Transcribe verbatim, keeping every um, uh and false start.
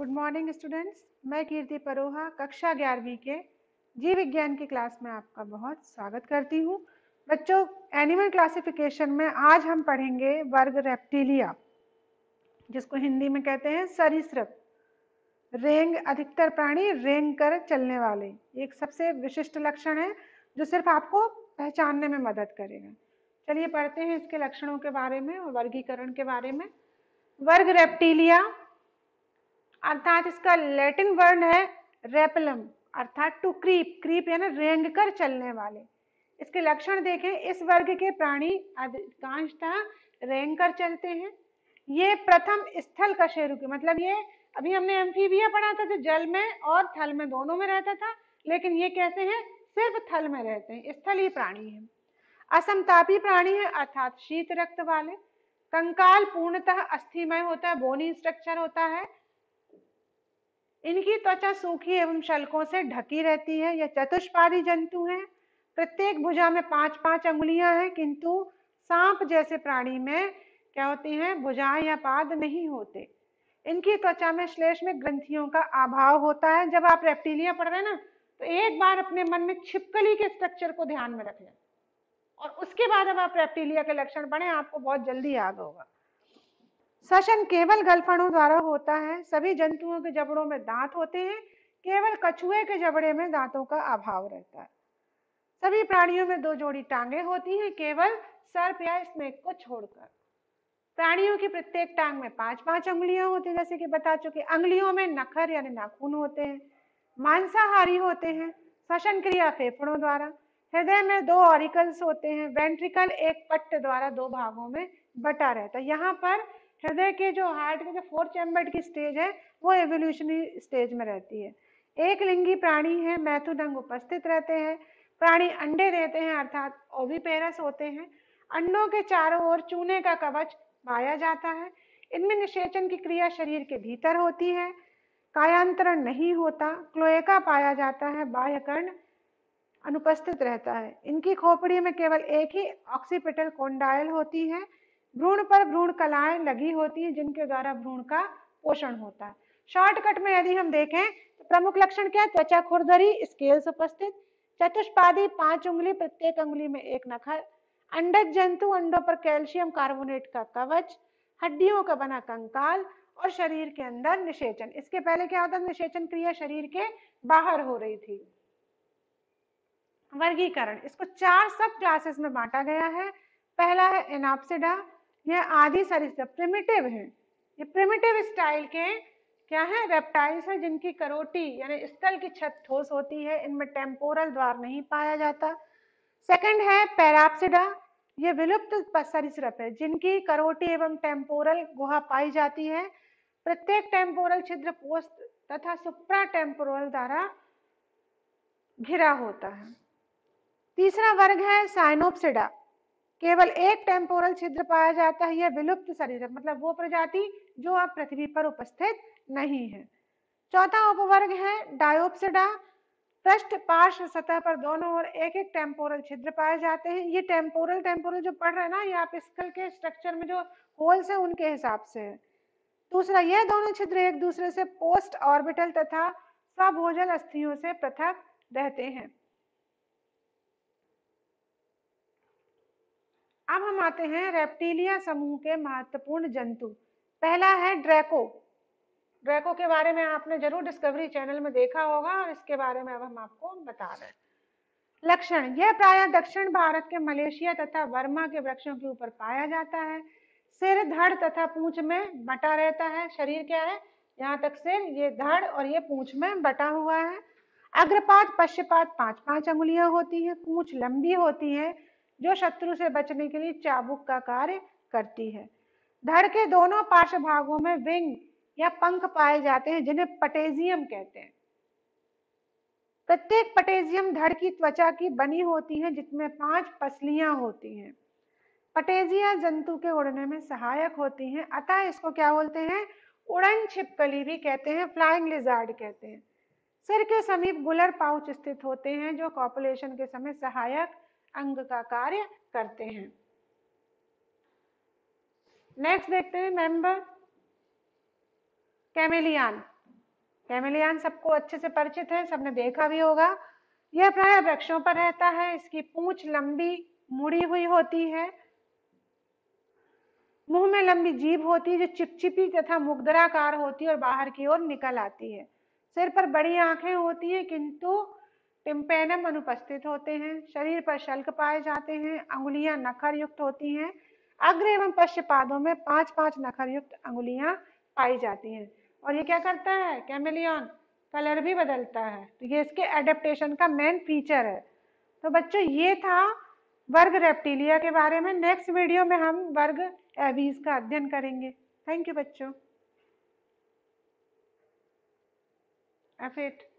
Good morning students. मैं कीर्ति परोहा कक्षा ग्यारहवीं के जीव विज्ञान की क्लास में आपका बहुत स्वागत करती हूँ। बच्चों, एनिमल क्लासिफिकेशन में आज हम पढ़ेंगे वर्ग रेप्टिलिया, जिसको हिंदी में कहते हैं सरीसृप। रेंग अधिकतर प्राणी रेंग कर चलने वाले एक सबसे विशिष्ट लक्षण है जो सिर्फ आपको पहचानने में मदद करेगा। चलिए पढ़ते हैं इसके लक्षणों के बारे में और वर्गीकरण के बारे में। वर्ग रेप्टिलिया अर्थात इसका लैटिन वर्ण है रेपलम, अर्थात टू क्रीप। क्रीप यानी रेंग कर चलने वाले। इसके लक्षण देखें, इस वर्ग के प्राणी अधिकांशतः रेंग कर चलते हैं। ये प्रथम स्थल कशेरुकी, मतलब ये अभी हमने एम्फीबिया पढ़ा था जो जल में और थल में दोनों में रहता था, लेकिन ये कैसे हैं, सिर्फ थल में रहते हैं, स्थलीय प्राणी है। असमतापी प्राणी है अर्थात शीत रक्त वाले। कंकाल पूर्णतः अस्थिमय होता है, बोनी स्ट्रक्चर होता है। इनकी त्वचा सूखी एवं शल्कों से ढकी रहती है। यह चतुष्पादी जंतु हैं। प्रत्येक भुजा में पांच पांच अंगुलियां हैं, किंतु सांप जैसे प्राणी में क्या होती हैं, भुजाएं या पाद नहीं होते। इनकी त्वचा में श्लेष्मिक ग्रंथियों का अभाव होता है। जब आप रेप्टिलिया पढ़ रहे हैं ना, तो एक बार अपने मन में छिपकली के स्ट्रक्चर को ध्यान में रख लें और उसके बाद अब आप रेप्टिलिया के लक्षण पढ़ें, आपको बहुत जल्दी याद होगा। श्वसन केवल गलफड़ों द्वारा होता है। सभी जंतुओं के जबड़ों में दांत होते हैं, केवल कछुए के जबड़े में दांतों का अभाव रहता है। सभी प्राणियों में दो जोड़ी टांगे होती हैं, केवल सर्प या स्नेक को छोड़कर। प्राणियों की प्रत्येक टांग में पांच पांच अंगुलियां होती हैं, जैसे कि बता चुके। अंगुलियों में नखर यानी नाखून होते हैं। मांसाहारी होते हैं। श्वसन क्रिया फेफड़ों द्वारा। हृदय में दो ऑरिकल्स होते हैं। वेंट्रिकल एक पट्ट द्वारा दो भागों में बटा रहता है। यहाँ पर हृदय के जो हार्ट के जो फोर्थ चैम्बर की स्टेज है वो एवोल्यूशनरी स्टेज में रहती है। एक लिंगी प्राणी है, मैथुन अंग उपस्थित रहते हैं। प्राणी अंडे देते हैं अर्थात ओविपेरस होते हैं। अंडों के चारों ओर चूने का कवच पाया जाता है। इनमें निषेचन की क्रिया शरीर के भीतर होती है, कायांतरण नहीं होता। क्लोएका पाया जाता है, बाह्य कर्ण अनुपस्थित रहता है। इनकी खोपड़ी में केवल एक ही ऑक्सीपिटल कोंडाइल होती है। भ्रूण पर भ्रूण कलाएं लगी होती हैं, जिनके द्वारा भ्रूण का पोषण होता है। शॉर्टकट में यदि हम देखें तो प्रमुख लक्षण क्या है, त्वचा खुरदरी, स्केल्स उपस्थित, चतुष्पादी पांच उंगली, प्रत्येक उंगली में एक नखर, अंडज जंतु, अंडों पर कैल्शियम कार्बोनेट का कवच, हड्डियों का बना कंकाल और शरीर के अंदर निषेचन। इसके पहले क्या होता है, निषेचन क्रिया शरीर के बाहर हो रही थी। वर्गीकरण, इसको चार सब क्लासेस में बांटा गया है। पहला है एनाप्सिडा, यह आदि सरीसृप प्रिमिटिव है। ये प्रिमिटिव स्टाइल के क्या है, रेप्टाइल्स हैं, जिनकी करोटी यानी स्थल की छत ठोस होती है। इनमें टेम्पोरल द्वार नहीं पाया जाता। सेकंड है पैराप्सिडा, ये विलुप्त सरीसृप है, जिनकी करोटी एवं टेम्पोरल गुहा पाई जाती है। प्रत्येक टेम्पोरल छिद्र पोस्ट तथा सुप्रा टेम्पोरल द्वारा घिरा होता है। तीसरा वर्ग है साइनोप्सिडा, केवल एक टेम्पोरल छिद्र पाया जाता है। यह विलुप्त सरीसृप, मतलब वो प्रजाति जो अब पृथ्वी पर उपस्थित नहीं है। चौथा उपवर्ग है डायोप्सिडा, पृष्ठ पार्श्व सतह पर दोनों ओर एक एक टेम्पोरल छिद्र पाए जाते हैं। ये टेम्पोरल टेम्पोरल जो पढ़ रहे हैं ना, ये आप स्कल के स्ट्रक्चर में जो होल्स है उनके हिसाब से है। दूसरा, यह दोनों छिद्र एक दूसरे से पोस्ट ऑर्बिटल तथा स्वभोजल अस्थियों से पृथक रहते हैं। अब हम आते हैं रेप्टिलिया समूह के महत्वपूर्ण जंतु। पहला है ड्रैको। ड्रैको के बारे में आपने जरूर डिस्कवरी चैनल में देखा होगा और इसके बारे में अब हम आपको बता रहे हैं। लक्षण, यह प्रायः दक्षिण भारत के मलेशिया तथा बर्मा के वृक्षों के ऊपर पाया जाता है। सिर, धड़ तथा पूंछ में बटा रहता है। शरीर क्या है, यहाँ तक सिर, ये धड़ और ये पूंछ में बटा हुआ है। अग्रपाद पश्चपाद पांच पांच अंगुलियां होती हैं। पूंछ लंबी होती है जो शत्रु से बचने के लिए चाबुक का कार्य करती है। धड़ के दोनों पार्श्व भागों में विंग या पंख पाए जाते हैं, जिन्हें पटेजियम कहते हैं। प्रत्येक पटेजियम धड़ की त्वचा की बनी होती है, जिसमें पांच पसलियां होती हैं। पटेजिया जंतु के उड़ने में सहायक होती हैं, अतः इसको क्या बोलते हैं, उड़न छिपकली भी कहते हैं, फ्लाइंग लिजार्ड कहते हैं। सिर के समीप गुलर पाउच स्थित होते हैं, जो कॉपुलेशन के समय सहायक अंग का कार्य करते हैं। नेक्स्ट देखते हैं मेंबर कैमेलियन। कैमेलियन सबको अच्छे से परिचित है, सबने देखा भी होगा। यह प्राय वृक्षों पर रहता है। इसकी पूंछ लंबी मुड़ी हुई होती है। मुंह में लंबी जीभ होती है जो चिपचिपी तथा मुग्दराकार होती है और बाहर की ओर निकल आती है। सिर पर बड़ी आंखें होती हैं किंतु टिम्पेनम अनुपस्थित होते हैं। शरीर पर शल्क पाए जाते हैं। अंगुलियां नखर युक्त होती हैं। अग्र एवं पश्च पादों में पांच पांच नखर युक्त अंगुलियां पाई जाती हैं। और ये क्या करता है कैमेलियन, कलर भी बदलता है। तो ये इसके एडेप्टेशन का मेन फीचर है। तो बच्चों ये था वर्ग रेप्टिलिया के बारे में। नेक्स्ट वीडियो में हम वर्ग एबीज का अध्ययन करेंगे। थैंक यू बच्चों। F eight